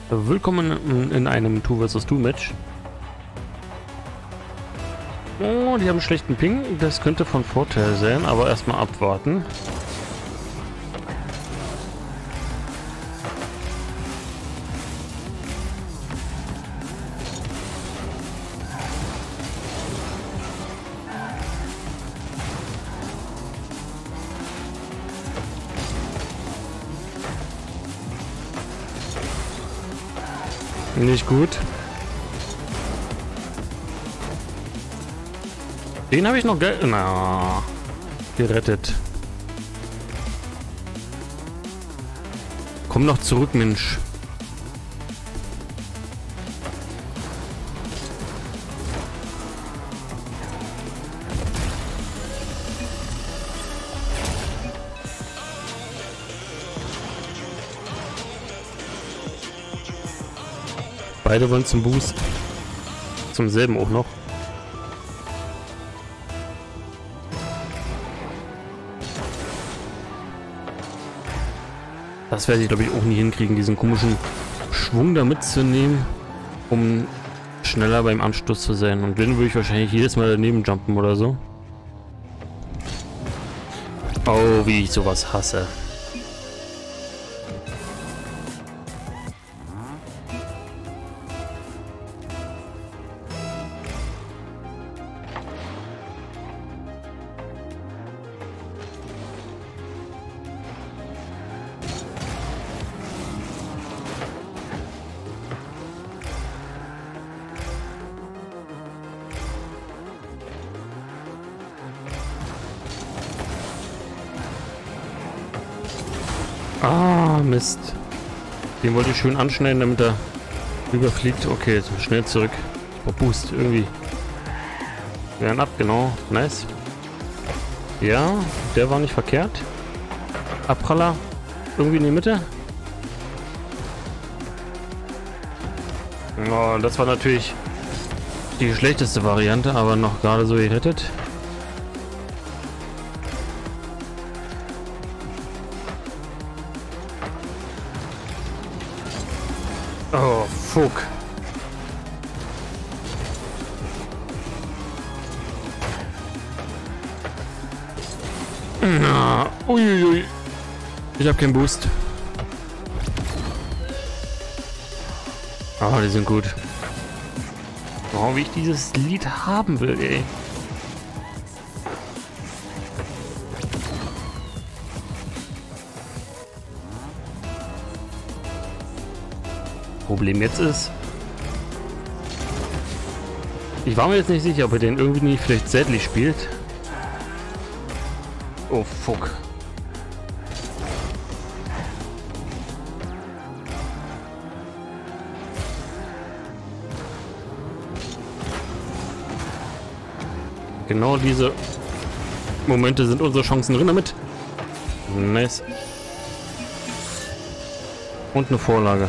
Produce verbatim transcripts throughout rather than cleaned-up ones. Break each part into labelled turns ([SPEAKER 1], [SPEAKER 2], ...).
[SPEAKER 1] Willkommen in einem zwei versus zwei Match. Oh, die haben einen schlechten Ping. Das könnte von Vorteil sein, aber erstmal abwarten. Nicht gut. Den habe ich noch ge... Na, gerettet. Komm noch zurück, Mensch. Beide wollen zum Boost. Zum selben auch noch. Das werde ich, glaube ich, auch nie hinkriegen, diesen komischen Schwung da mitzunehmen, um schneller beim Anstoß zu sein. Und wenn, würde ich wahrscheinlich jedes Mal daneben jumpen oder so. Oh, wie ich sowas hasse. Ah, Mist. Den wollte ich schön anschneiden, damit er überfliegt. Okay, jetzt schnell zurück. Ich brauche Boost, irgendwie. Wir werden ab, genau. Nice. Ja, der war nicht verkehrt. Abpraller. Irgendwie in die Mitte. Oh, das war natürlich die schlechteste Variante, aber noch gerade so gerettet. Oh, fuck. Na, uiuiui. Ich hab keinen Boost. Oh, die sind gut. Oh, wie ich dieses Lied haben will, ey. Problem jetzt ist, ich war mir jetzt nicht sicher, ob er den irgendwie nicht vielleicht seitlich spielt. Oh fuck. Genau diese Momente sind unsere Chancen drin damit. Nice. Und eine Vorlage.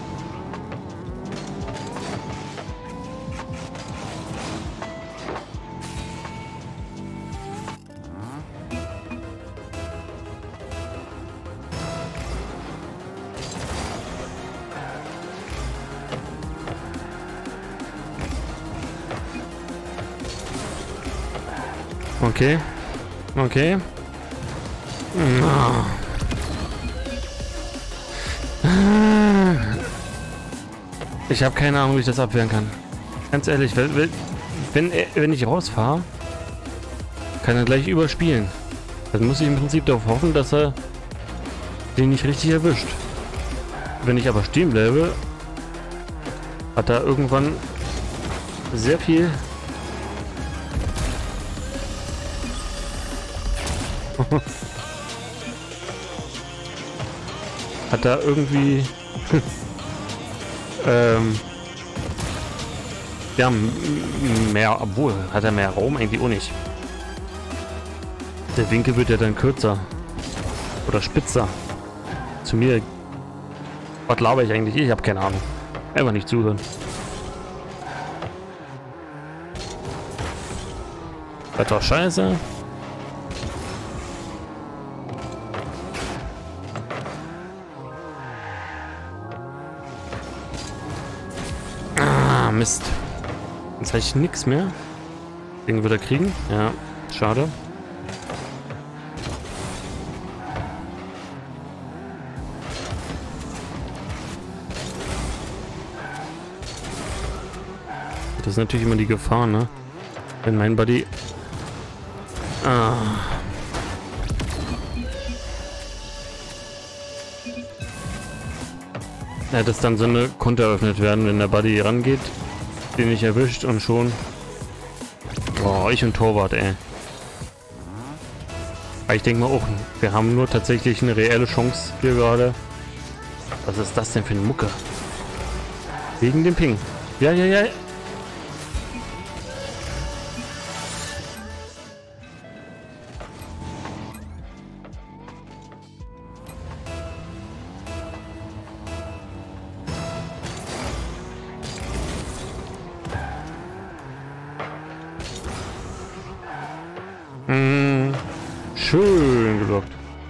[SPEAKER 1] Okay. Okay. Ah. Ich habe keine Ahnung, wie ich das abwehren kann. Ganz ehrlich, wenn, wenn, wenn ich rausfahre, kann er gleich überspielen. Dann muss ich im Prinzip darauf hoffen, dass er den nicht richtig erwischt. Wenn ich aber stehen bleibe, hat er irgendwann sehr viel... Hat er irgendwie ähm, ja, mehr, obwohl, hat er mehr Raum eigentlich auch nicht. Der Winkel wird ja dann kürzer oder spitzer. Zu mir, was laber ich eigentlich? Ich habe keine Ahnung. Einfach nicht zuhören. Das war scheiße. Mist. Jetzt habe ich nichts mehr. Den wird er kriegen. Ja, schade. Das ist natürlich immer die Gefahr, ne? Wenn mein Buddy... Ah. Ja, dass dann so eine Konter eröffnet werden, wenn der Buddy rangeht, den nicht erwischt und schon... Boah, ich und Torwart, ey. Aber ich denke mal auch, wir haben nur tatsächlich eine reelle Chance hier gerade. Was ist das denn für eine Mucke? Wegen dem Ping. Ja, ja, ja. Hm, schön geblockt.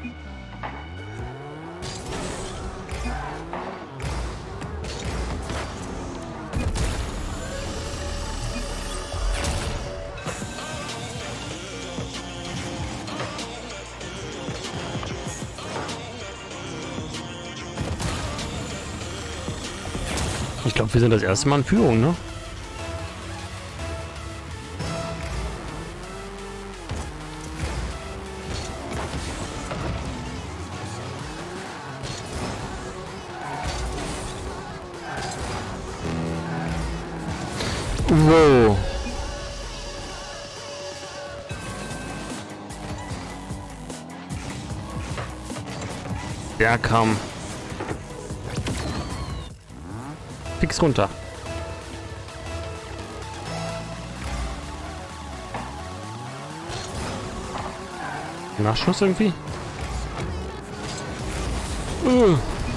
[SPEAKER 1] Ich glaube, wir sind das erste Mal in Führung, ne? Wow. Der kam fix runter. Nachschuss irgendwie? Uh.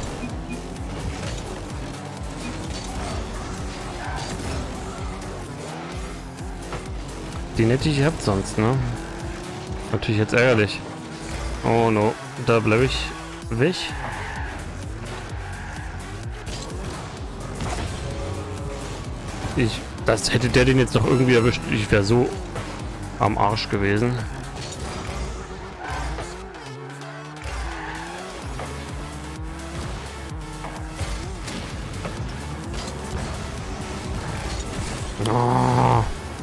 [SPEAKER 1] Den hätte ich gehabt sonst, ne? Natürlich jetzt ärgerlich. Oh no, da bleibe ich weg. Ich, das hätte der den jetzt noch irgendwie erwischt. Ich wäre so am Arsch gewesen. Oh.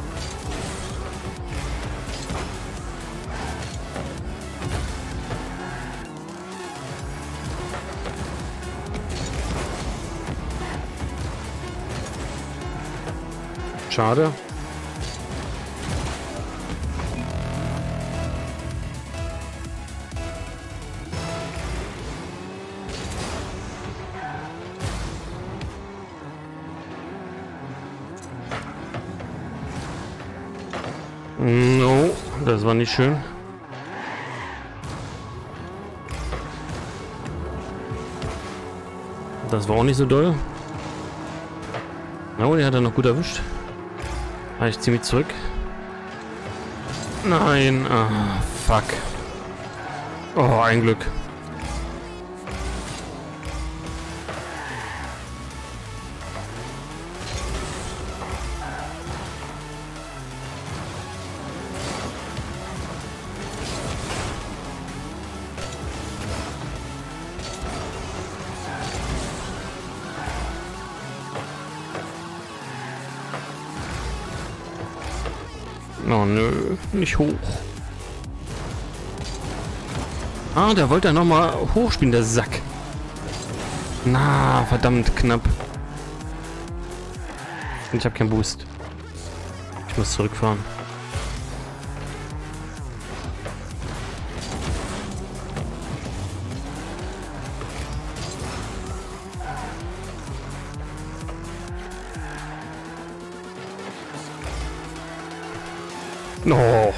[SPEAKER 1] Schade. No, das war nicht schön. Das war auch nicht so doll. Oh, der hat er noch gut erwischt. Ah, ich ziehe mich zurück. Nein, ah, fuck. Oh, ein Glück. Oh nö, nicht hoch. Ah, der wollte ja nochmal hochspielen, der Sack. Na, verdammt knapp. Und ich habe keinen Boost. Ich muss zurückfahren. No.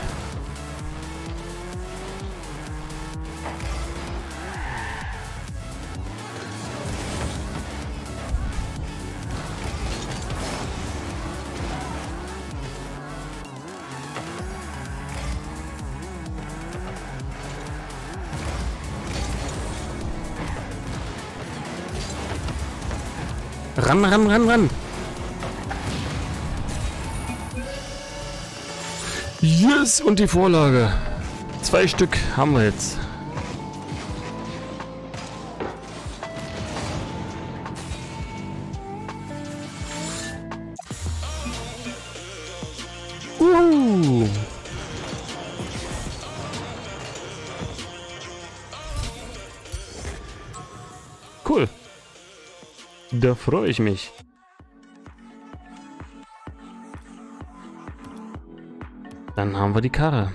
[SPEAKER 1] Ran, ran, ran, ran. Yes, und die Vorlage. Zwei Stück haben wir jetzt. Uh. Cool. Da freue ich mich. Dann haben wir die Karre.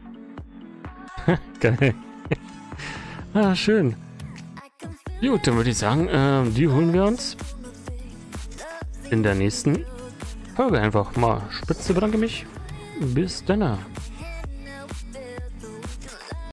[SPEAKER 1] Geil. Ah, schön. Gut, dann würde ich sagen, äh, die holen wir uns in der nächsten Folge einfach mal. Spitze bedanke mich. Bis dann.